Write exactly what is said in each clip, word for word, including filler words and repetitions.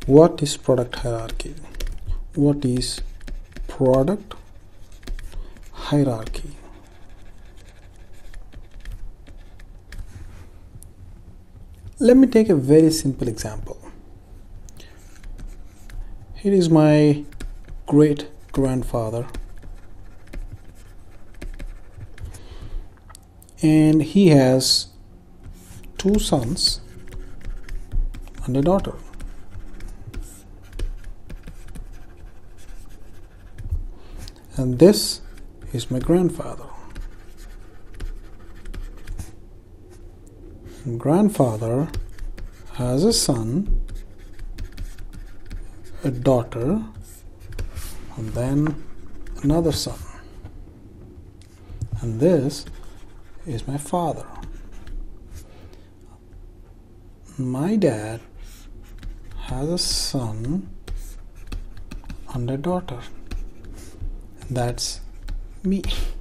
What is product hierarchy? What is product hierarchy? Let me take a very simple example. Here is my great grandfather, and he has two sons and a daughter. And this is my grandfather. Grandfather has a son, a daughter, and then another son. And this is my father. My dad has a son and a daughter. That's me.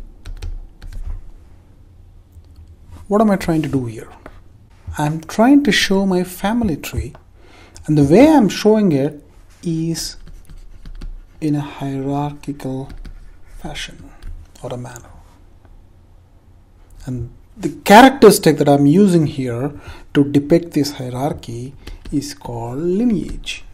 What am I trying to do here? I'm trying to show my family tree, and the way I'm showing it is in a hierarchical fashion or a manner. And the characteristic that I'm using here to depict this hierarchy is called lineage.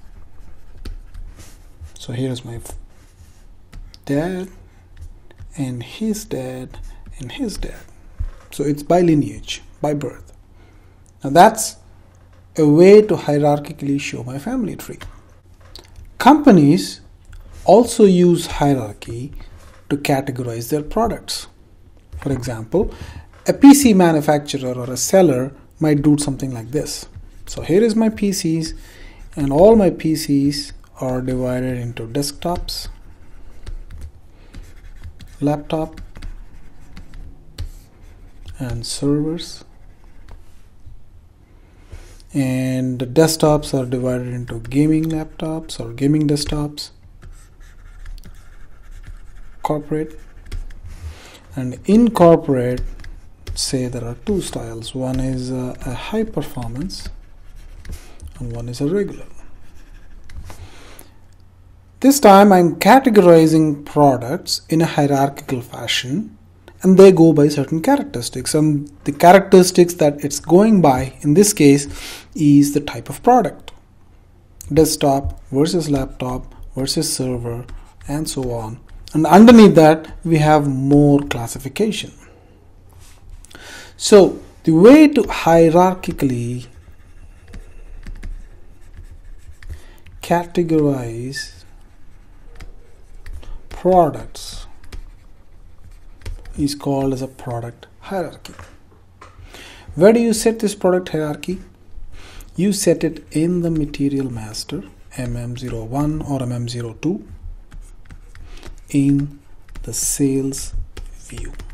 So here's my dad and his dad and his dad. So it's by lineage, by birth. Now that's a way to hierarchically show my family tree. Companies also use hierarchy to categorize their products. For example, a P C manufacturer or a seller might do something like this. So here is my P Cs, and all my P Cs are divided into desktops, laptop, and servers. And the desktops are divided into gaming laptops or gaming desktops, corporate, and in corporate, say there are two styles. One is a, a high performance and one is a regular. This time I'm categorizing products in a hierarchical fashion, and they go by certain characteristics, and the characteristics that it's going by in this case is the type of product: desktop versus laptop versus server, and so on. And underneath that we have more classification. So the way to hierarchically categorize products is called as a product hierarchy. Where do you set this product hierarchy? You set it in the material master M M zero one or M M zero two in the sales view.